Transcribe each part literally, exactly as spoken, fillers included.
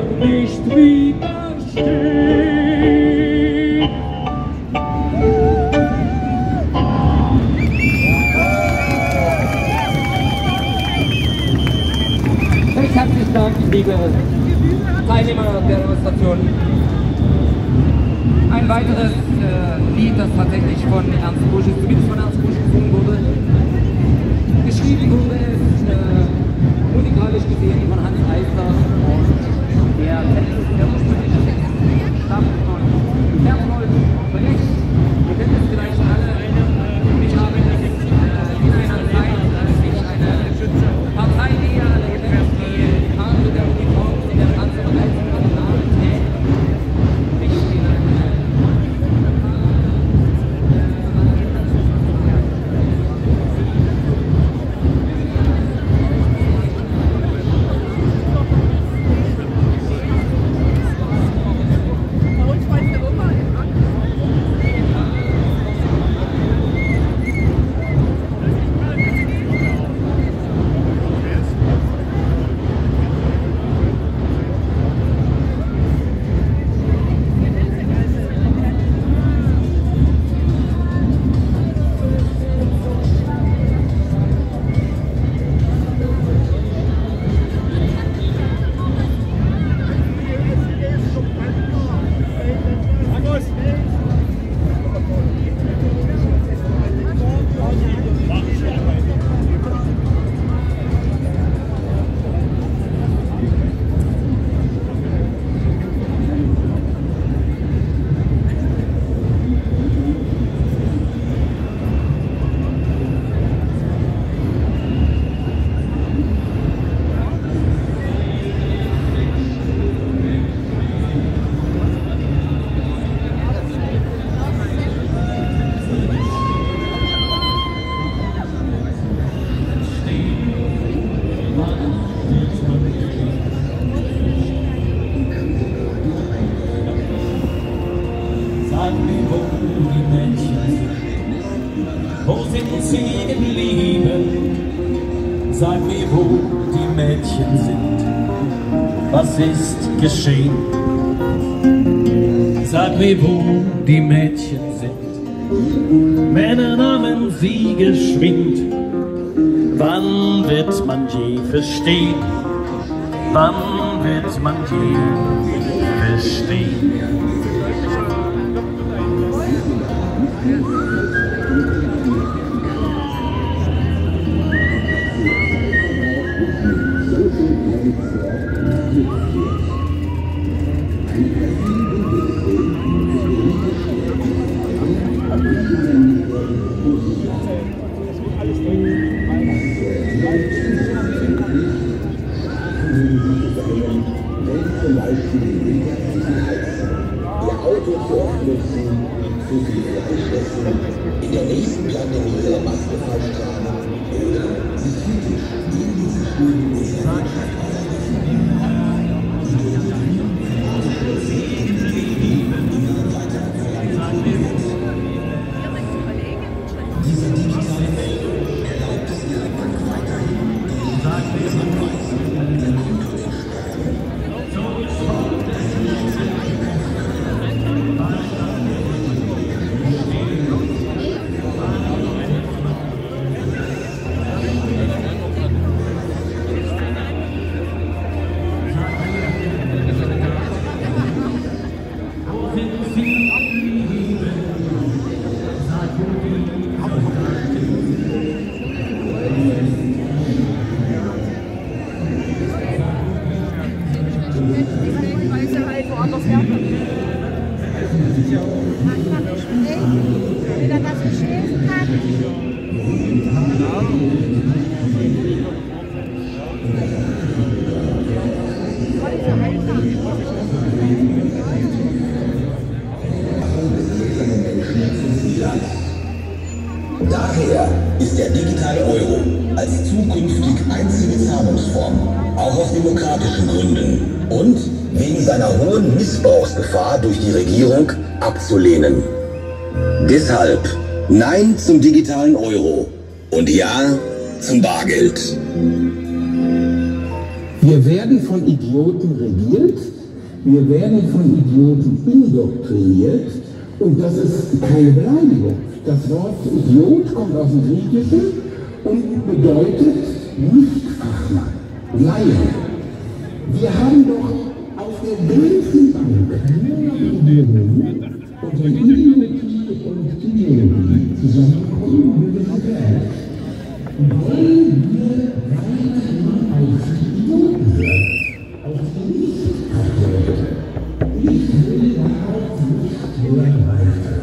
nicht widerstehen. Recht herzlichen Dank, liebe Teilnehmer der Demonstration. Ein weiteres äh, Lied, das tatsächlich von Ernst Busch, zumindest von Ernst Busch gesungen wurde. Geschrieben wurde es äh, musikalisch gesehen von Hans Eisler und der Text, der ursprüngliche Text stammt von Bertolt Brecht. Ihr kennt es vielleicht alle. Ich habe es äh, in einer Zeit, als ich eine Parteiliga erlebe, die Karte der Uniform in der Transformation von Namen trägt. Ich bin eine Wo sind sie geblieben? Sag mir, wo die Mädchen sind. Was ist geschehen? Sag mir, wo die Mädchen sind. Männer nahmen sie geschwind. Wann wird man je verstehen? Wann wird man je verstehen? In der nächsten Pandemie der Maske falsch tragen oder diese digitale Welt erlaubt es ihr einfach weiterhin, Daher ist der digitale Euro als zukünftig einzige Zahlungsform auch aus demokratischen Gründen und wegen seiner hohen Missbrauchsgefahr durch die Regierung abzulehnen. Deshalb Nein zum digitalen Euro und Ja zum Bargeld. Wir werden von Idioten regiert, wir werden von Idioten indoktriniert und das ist keine Beleidigung. Das Wort Idiot kommt aus dem Griechischen und bedeutet Nichtfachmann, Laie. Wir haben doch auf der ganzen Bank Ideen und wenn Ideologie und Ideologie zusammenkommen, bildet die Welt. Wollen wir weiterhin auf Idioten werden, auf die Nichtfachleute? Ich will darauf nicht mehr weiter.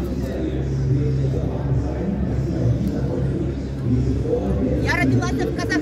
Я родилась в Казахстане.